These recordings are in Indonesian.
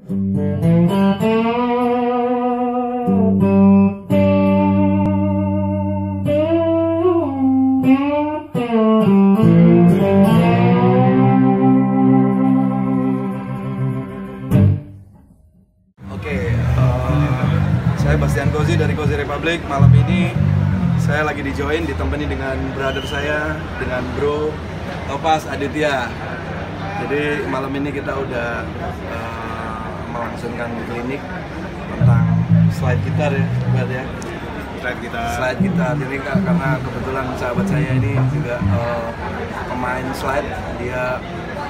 Saya Bastian Kozi dari Kozi Republic. Malam ini saya lagi dijoin, ditemani dengan brother saya, dengan Bro Topaz Aditya. Jadi malam ini kita udah melangsungkan klinik tentang slide gitar ya, Brad ya. Slide gitar. Jadi karena kebetulan sahabat saya ini juga pemain slide, dia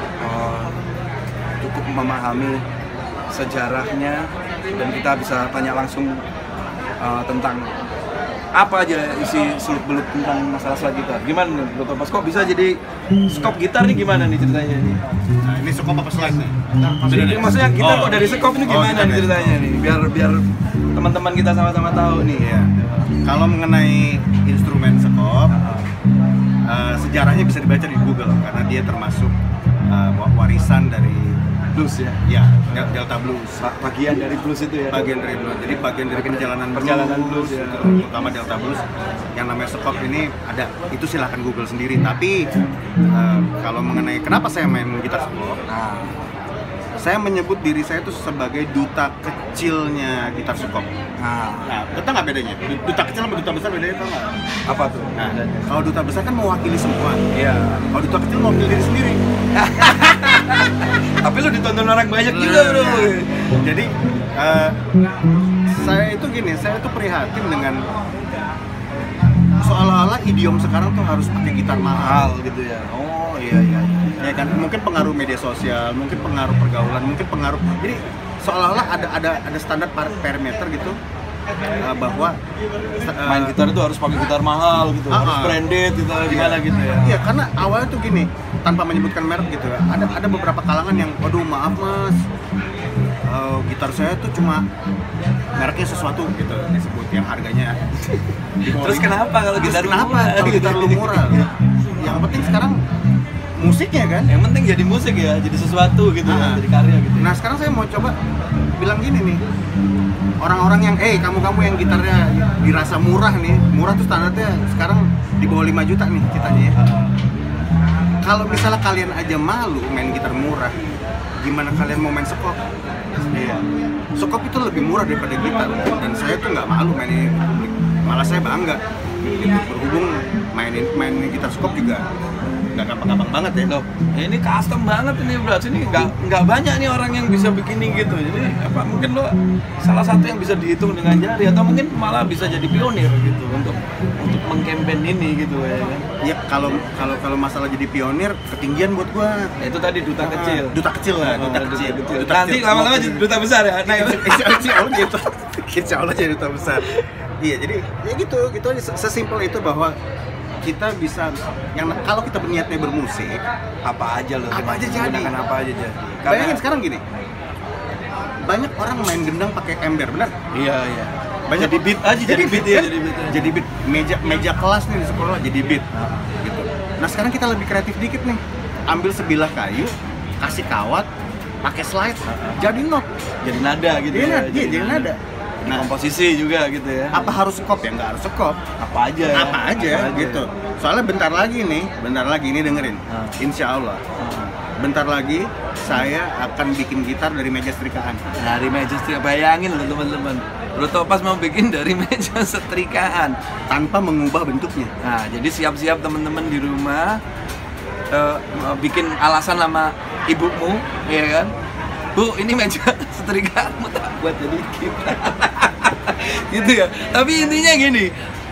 cukup memahami sejarahnya dan kita bisa tanya langsung tentang apa aja isi seluk-beluk tentang masalah slide gitar. Gimana nih Bro Topaz, kok bisa jadi skop gitar nih, gimana nih ceritanya nih? Nah, ini skop apa slide nih? Maksudnya gitar kok dari skop ini gimana nih ceritanya nih? Biar teman-teman kita sama-sama tahu nih ya. Kalau mengenai instrumen skop, sejarahnya bisa dibaca di Google karena dia termasuk warisan dari blues ya? Ya, Delta Blues. Bagian dari blues itu ya? Bagian dari blues, jadi bagian dari perjalanan blues ya. Terutama Delta Blues, yang namanya skop ini ada, itu silahkan Google sendiri. Tapi kalau mengenai kenapa saya main gitar skop, saya menyebut diri saya itu sebagai duta kecilnya gitar skop. Nah, betul nggak bedanya? Duta kecil sama duta besar bedanya, tau nggak? Apa tuh? Nah, kalau duta besar kan mewakili semua. Iya. Kalau duta kecil mewakili diri sendiri. Tapi lu ditonton orang banyak juga bro. Jadi saya itu gini, saya itu prihatin dengan seolah-olah idiom sekarang tuh harus pakai gitar mahal gitu ya. Oh iya. Ya kan, mungkin pengaruh media sosial, mungkin pengaruh pergaulan, mungkin pengaruh. Jadi seolah-olah ada standar parameter gitu bahwa main gitar itu harus pakai gitar mahal gitu, harus branded gitu, gimana gitu ya. Iya, karena awalnya tuh gini, tanpa menyebutkan merek gitu ya. Ada beberapa kalangan yang, aduh maaf mas, gitar saya tuh cuma mereknya sesuatu gitu disebut yang harganya. Terus kenapa kalau gitar lu murah? Yang penting sekarang musiknya kan. Yang penting jadi musik ya, jadi sesuatu gitu ya, jadi karya gitu. Nah sekarang saya mau coba bilang gini nih, orang-orang yang kamu yang gitarnya dirasa murah nih, murah tuh standarnya sekarang di bawah 5 juta nih ceritanya ya. Kalau misalnya kalian aja malu main gitar murah, gimana kalian mau main skop? Iya. Skop itu lebih murah daripada gitar, dan saya tuh nggak malu mainin publik, malah saya bangga gitu. Berhubung mainin gitar skop juga nggak gampang-gampang banget ya. Loh, ini custom banget ini bro. Ini nggak banyak nih orang yang bisa bikin gitu. Jadi apa mungkin lo salah satu yang bisa dihitung dengan jari, atau mungkin malah bisa jadi pionir gitu untuk mengkampen ini gitu ya kan. Ya kalau masalah jadi pionir ketinggian buat gua. Ya, itu tadi duta kecil. Duta kecil lah, duta kecil. Nanti lama-lama jadi duta besar ya. Nah, Insya Allah jadi duta besar. Iya, jadi ya gitu aja, sesimpel itu bahwa kita bisa, yang kalau kita berniatnya bermusik, apa aja loh, apa aja jadi. Apa aja jadi. Bayangin sekarang gini, banyak orang main gendang pakai ember, benar? Iya. Banyak jadi beat aja, jadi beat ya, jadi beat. Meja kelas nih di sekolah jadi beat. Gitu. Nah sekarang kita lebih kreatif dikit nih, ambil sebilah kayu, kasih kawat, pakai slide, jadi note, jadi nada gitu. Iya, jadi nada. Nah, komposisi juga gitu ya. Apa harus skop ya? Nggak harus skop. Apa aja gitu. Soalnya bentar lagi nih dengerin. Insya Allah. Bentar lagi saya akan bikin gitar dari meja setrikaan. Dari meja setrikaan, bayangin loh teman-teman. Bro Topaz mau bikin dari meja setrikaan tanpa mengubah bentuknya. Nah, jadi siap-siap teman-teman di rumah bikin alasan sama ibumu, ya kan? Bu, ini meja setrikaanmu tak buat jadi gitar. Gitu ya. Tapi intinya gini,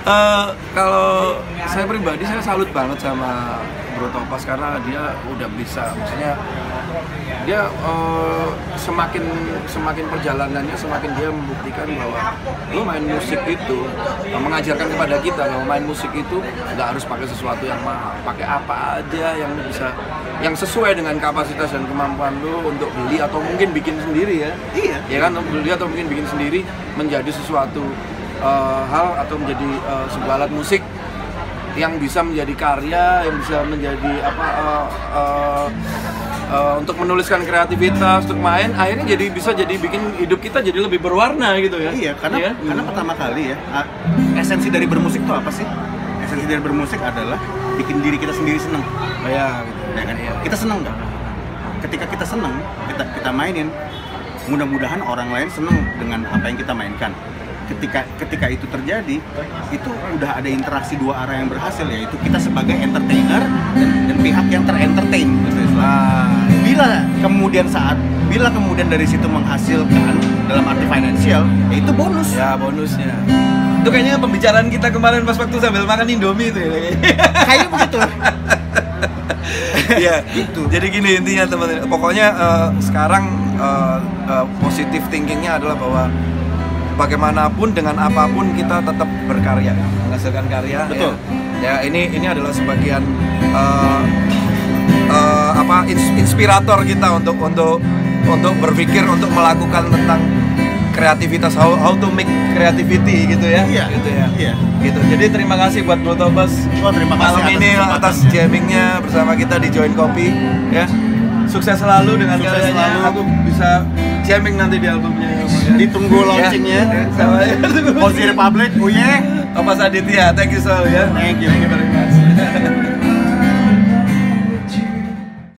kalau saya pribadi saya salut banget sama Bro Topaz karena dia udah bisa, maksudnya dia semakin perjalanannya semakin dia membuktikan bahwa lo main musik itu mengajarkan kepada kita bahwa main musik itu nggak harus pakai sesuatu yang mahal, pakai apa aja yang bisa, yang sesuai dengan kapasitas dan kemampuan lo untuk beli atau mungkin bikin sendiri ya. Iya. Ya kan, beli atau mungkin bikin sendiri menjadi sesuatu hal atau menjadi sebuah alat musik yang bisa menjadi karya, yang bisa menjadi untuk menuliskan kreativitas, untuk main, akhirnya bisa jadi bikin hidup kita jadi lebih berwarna gitu ya. Iya, karena pertama kali ya, esensi dari bermusik itu apa sih? Esensi dari bermusik adalah bikin diri kita sendiri seneng. Oh, ya, gitu. Ya kan? Kita seneng nggak? Ketika kita seneng, kita mainin, mudah-mudahan orang lain seneng dengan apa yang kita mainkan. Ketika itu terjadi, itu udah ada interaksi dua arah yang berhasil, yaitu kita sebagai entertainer dan pihak yang terentertain gitu. Bila kemudian dari situ menghasilkan dalam arti finansial, ya itu bonus. Ya, bonusnya. Itu kayaknya pembicaraan kita kemarin pas waktu sambil makan Indomie itu ya Kayak begitu. Iya, gitu. Jadi gini intinya teman-teman. Pokoknya sekarang positive thinkingnya adalah bahwa bagaimanapun dengan apapun kita tetap berkarya, menghasilkan karya. Betul. Ya ini adalah sebagian inspirator kita untuk berpikir, untuk melakukan tentang kreativitas, how to make creativity gitu ya. Iya. Gitu ya. Iya. Gitu. Jadi terima kasih buat Bro Tobas. Terima kasih malam ini atas jammingnya bersama kita di Join Kopi ya. Sukses selalu dengan Sukses karyanya. selalu. Aku bisa jamming nanti di albumnya ya. Ditunggu launchingnya. Sama Cozy Republic, Tobas Aditya, thank you so ya. Thank you. Thank you very much.